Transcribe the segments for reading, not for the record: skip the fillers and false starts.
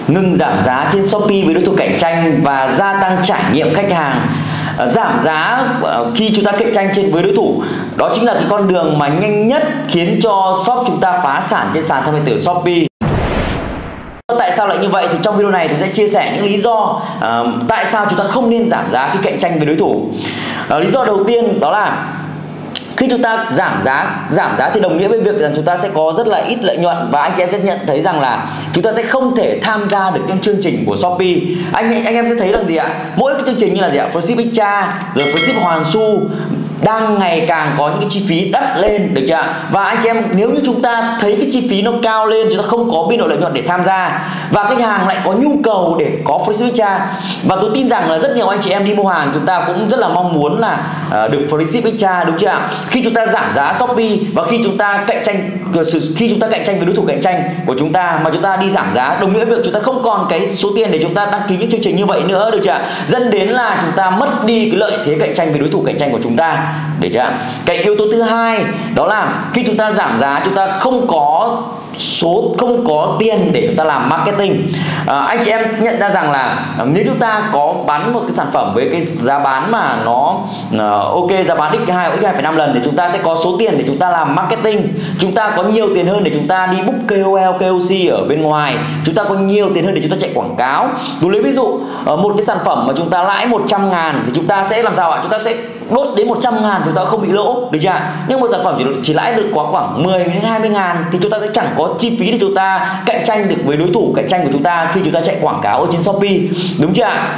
ngừng giảm giá trên Shopee với đối thủ cạnh tranh và gia tăng trải nghiệm khách hàng. Giảm giá khi chúng ta cạnh tranh với đối thủ, đó chính là cái con đường mà nhanh nhất khiến cho shop chúng ta phá sản trên sàn thương mại điện tử Shopee. Tại sao lại như vậy? Thì trong video này tôi sẽ chia sẻ những lý do tại sao chúng ta không nên giảm giá khi cạnh tranh với đối thủ. Lý do đầu tiên đó là khi chúng ta giảm giá thì đồng nghĩa với việc là chúng ta sẽ có rất là ít lợi nhuận, và anh chị em sẽ nhận thấy rằng là chúng ta sẽ không thể tham gia được những chương trình của Shopee. Anh em sẽ thấy là gì ạ? Mỗi cái chương trình như là gì ạ? Free ship extra, rồi free ship hoàn xu đang ngày càng có những cái chi phí đắt lên, được chưa? Và anh chị em, nếu như chúng ta thấy cái chi phí nó cao lên, chúng ta không có biên độ lợi nhuận để tham gia, và khách hàng lại có nhu cầu để có free ship extra, và tôi tin rằng là rất nhiều anh chị em đi mua hàng chúng ta cũng rất là mong muốn là được free ship extra, đúng chưa ạ? Khi chúng ta giảm giá Shopee và khi chúng ta cạnh tranh với đối thủ cạnh tranh của chúng ta mà chúng ta đi giảm giá, đồng nghĩa với việc chúng ta không còn cái số tiền để chúng ta đăng ký những chương trình như vậy nữa, được chưa? Dẫn đến là chúng ta mất đi cái lợi thế cạnh tranh với đối thủ cạnh tranh của chúng ta, được chưa? Cái yếu tố thứ hai đó là khi chúng ta giảm giá, chúng ta không có tiền để chúng ta làm marketing. Anh chị em nhận ra rằng là nếu chúng ta có bán một cái sản phẩm với cái giá bán mà nó ok, giá bán x2 hoặc x2,5 lần, thì chúng ta sẽ có số tiền để chúng ta làm marketing. Chúng ta có nhiều tiền hơn để chúng ta đi book KOL, KOC ở bên ngoài. Chúng ta có nhiều tiền hơn để chúng ta chạy quảng cáo. Tôi lấy ví dụ một cái sản phẩm mà chúng ta lãi 100.000 thì chúng ta sẽ làm sao ạ? Chúng ta sẽ đốt đến 100.000 chúng ta không bị lỗ, được chưa? Nhưng một sản phẩm chỉ lãi được quá khoảng 10 đến 20.000 thì chúng ta sẽ chẳng có chi phí để chúng ta cạnh tranh được với đối thủ cạnh tranh của chúng ta khi chúng ta chạy quảng cáo ở trên Shopee, đúng chưa ạ?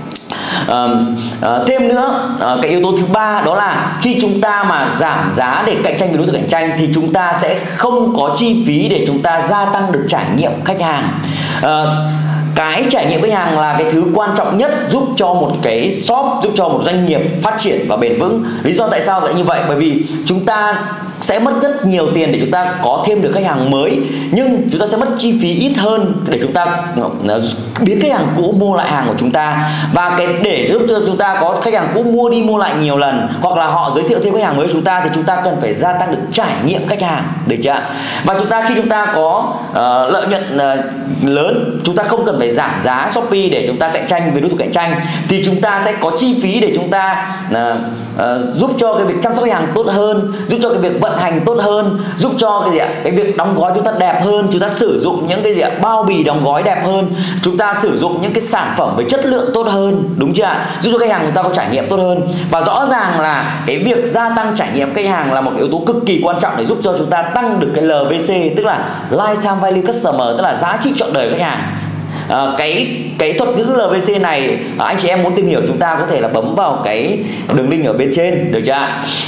Thêm nữa, cái yếu tố thứ ba đó là khi chúng ta mà giảm giá để cạnh tranh với đối thủ cạnh tranh thì chúng ta sẽ không có chi phí để chúng ta gia tăng được trải nghiệm khách hàng. Cái trải nghiệm khách hàng là cái thứ quan trọng nhất giúp cho một cái shop, giúp cho một doanh nghiệp phát triển và bền vững. Lý do tại sao lại như vậy? Bởi vì chúng ta sẽ mất rất nhiều tiền để chúng ta có thêm được khách hàng mới, nhưng chúng ta sẽ mất chi phí ít hơn để chúng ta biến khách hàng cũ mua lại hàng của chúng ta. Và cái để giúp cho chúng ta có khách hàng cũ mua đi mua lại nhiều lần, hoặc là họ giới thiệu thêm khách hàng mới của chúng ta, thì chúng ta cần phải gia tăng được trải nghiệm khách hàng, được chưa? Và khi chúng ta có lợi nhuận lớn, chúng ta không cần phải giảm giá Shopee để chúng ta cạnh tranh với đối thủ cạnh tranh, thì chúng ta sẽ có chi phí để chúng ta giúp cho cái việc chăm sóc khách hàng tốt hơn, giúp cho cái việc vận hành tốt hơn, giúp cho cái việc đóng gói chúng ta đẹp hơn, chúng ta sử dụng những cái bao bì đóng gói đẹp hơn, chúng ta sử dụng những cái sản phẩm với chất lượng tốt hơn, đúng chưa? Giúp cho khách hàng chúng ta có trải nghiệm tốt hơn. Và rõ ràng là cái việc gia tăng trải nghiệm khách hàng là một yếu tố cực kỳ quan trọng để giúp cho chúng ta tăng được cái LVC, tức là Lifetime Value Customer, tức là giá trị trọn đời khách hàng. Cái thuật ngữ LVC này anh chị em muốn tìm hiểu, chúng ta có thể là bấm vào cái đường link ở bên trên, được chưa?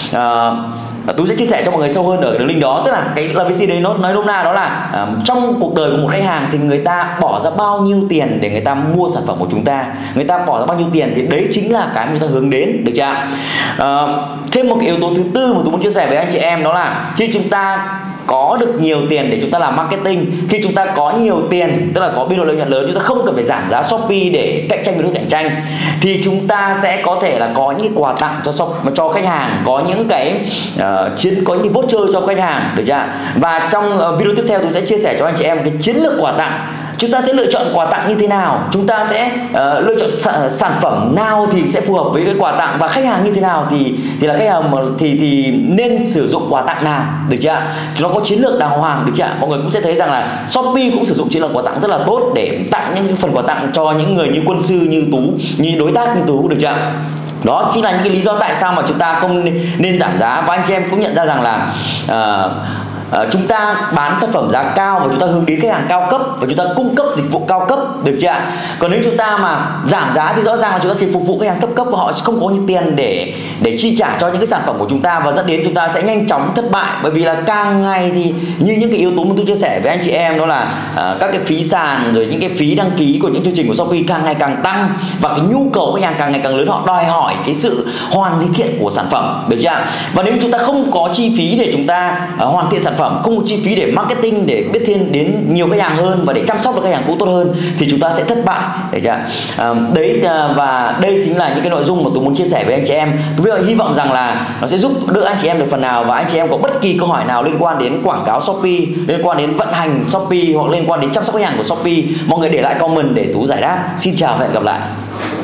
Tôi sẽ chia sẻ cho mọi người sâu hơn ở đường link đó. Tức là cái LVC đấy nó nói nôm na đó là trong cuộc đời của một khách hàng thì người ta bỏ ra bao nhiêu tiền để người ta mua sản phẩm của chúng ta, người ta bỏ ra bao nhiêu tiền thì đấy chính là cái mà chúng ta hướng đến, được chưa? Thêm một cái yếu tố thứ tư mà tôi muốn chia sẻ với anh chị em đó là khi chúng ta có được nhiều tiền để chúng ta làm marketing, khi chúng ta có nhiều tiền, tức là có biên độ lợi nhuận lớn, chúng ta không cần phải giảm giá Shopee để cạnh tranh với đối thủ cạnh tranh, thì chúng ta sẽ có thể là có những cái quà tặng cho khách hàng, có những cái có những cái voucher cho khách hàng, được chưa? Và trong video tiếp theo tôi sẽ chia sẻ cho anh chị em cái chiến lược quà tặng. Chúng ta sẽ lựa chọn quà tặng như thế nào, chúng ta sẽ lựa chọn sản phẩm nào thì sẽ phù hợp với cái quà tặng, và khách hàng như thế nào thì là khách hàng thì nên sử dụng quà tặng nào, được chưa? Nó có chiến lược đàng hoàng, được chưa? Mọi người cũng sẽ thấy rằng là Shopee cũng sử dụng chiến lược quà tặng rất là tốt để tặng những phần quà tặng cho những người như quân sư, như Tú, như đối tác như Tú, được chưa? Đó chính là những cái lý do tại sao mà chúng ta không nên giảm giá. Và anh chị em cũng nhận ra rằng là chúng ta bán sản phẩm giá cao và chúng ta hướng đến khách hàng cao cấp và chúng ta cung cấp dịch vụ cao cấp, được chưa? Còn nếu chúng ta mà giảm giá thì rõ ràng là chúng ta chỉ phục vụ khách hàng thấp cấp và họ không có những tiền để chi trả cho những cái sản phẩm của chúng ta, và dẫn đến chúng ta sẽ nhanh chóng thất bại. Bởi vì là càng ngày thì như những cái yếu tố mà tôi chia sẻ với anh chị em, đó là các cái phí sàn rồi những cái phí đăng ký của những chương trình của Shopee càng ngày càng tăng, và cái nhu cầu khách hàng càng ngày càng lớn, họ đòi hỏi cái sự hoàn thiện của sản phẩm, được chưa? Và nếu chúng ta không có chi phí để chúng ta hoàn thiện sản phẩm phẩm, không có chi phí để marketing, để biết thêm đến nhiều khách hàng hơn và để chăm sóc được khách hàng cũ tốt hơn, thì chúng ta sẽ thất bại. Để chưa? Và đây chính là những cái nội dung mà tôi muốn chia sẻ với anh chị em. Tôi hy vọng rằng là nó sẽ giúp đỡ anh chị em được phần nào, và anh chị em có bất kỳ câu hỏi nào liên quan đến quảng cáo Shopee, liên quan đến vận hành Shopee hoặc liên quan đến chăm sóc khách hàng của Shopee, mọi người để lại comment để Tú giải đáp. Xin chào và hẹn gặp lại.